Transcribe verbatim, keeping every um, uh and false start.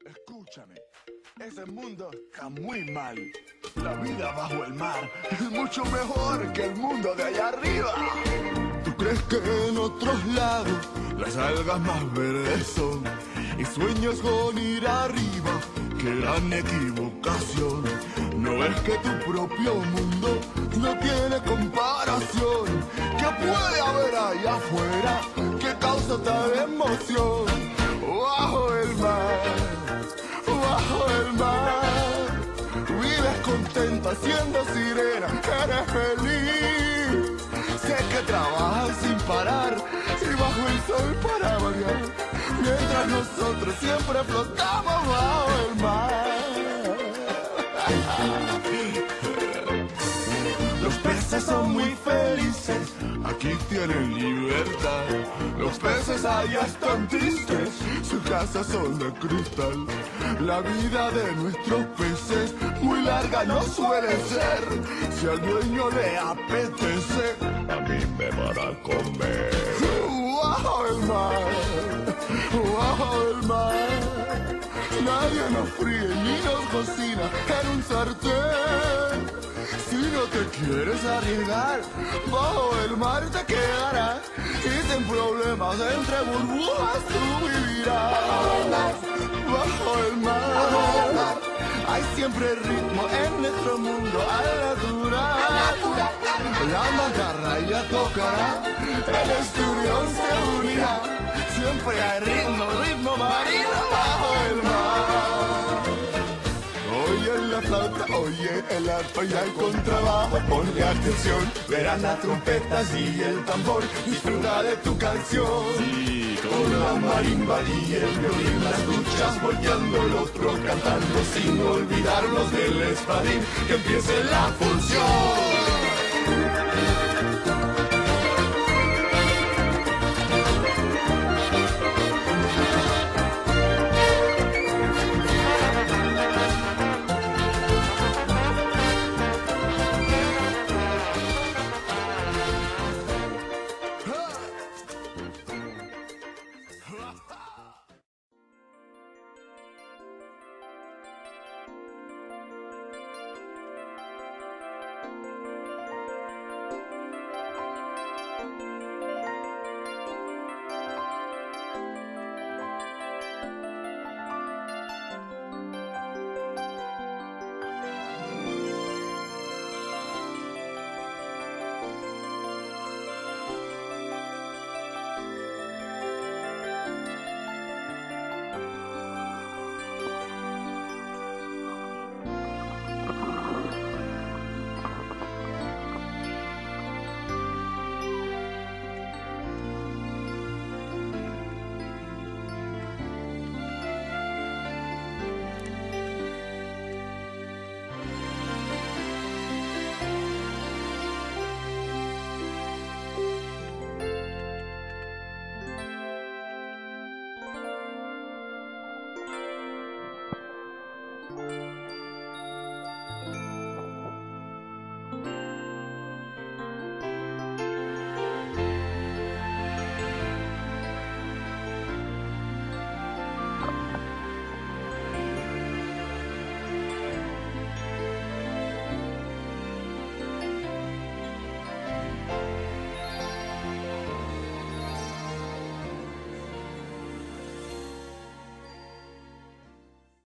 Escúchame, ese mundo está muy mal. La vida bajo el mar es mucho mejor que el mundo de allá arriba. ¿Tú crees que en otros lados las algas más verdes son? Y sueños con ir arriba, qué gran equivocación. No es que tu propio mundo no tiene comparación. ¿Qué puede haber allá afuera que causa tal emoción? Bajo el mar, bajo el mar, vives contenta siendo sirena, eres feliz. Sé que trabajas sin parar y bajo el sol para variar, mientras nosotros siempre flotamos bajo el mar. Los peces son muy felices, aquí tienen libertad. Los peces allá están tristes, sus casas son de cristal. La vida de nuestros peces muy larga no suele ser. Si al dueño le apetece, a mí me van a comer. Bajo el mar, bajo el mar, nadie nos fríe ni nos cocina en un sartén. Si no te quieres arriesgar, bajo el mar te quedarás y sin problemas entre burbujas tú vivirás. Bajo el mar hay siempre ritmo en nuestro mundo al natural. La macarra ya tocará, el esturión se unirá. Siempre hay ritmo, ritmo marino bajo el mar. Oye la flauta, oye el arpa y el contrabajo, ponle atención, verán las trompetas y el tambor, disfruta de tu canción. Sí, con la marimba y el violín, las duchas volteando, el otro cantando, sin olvidarnos del espadín, que empiece la función.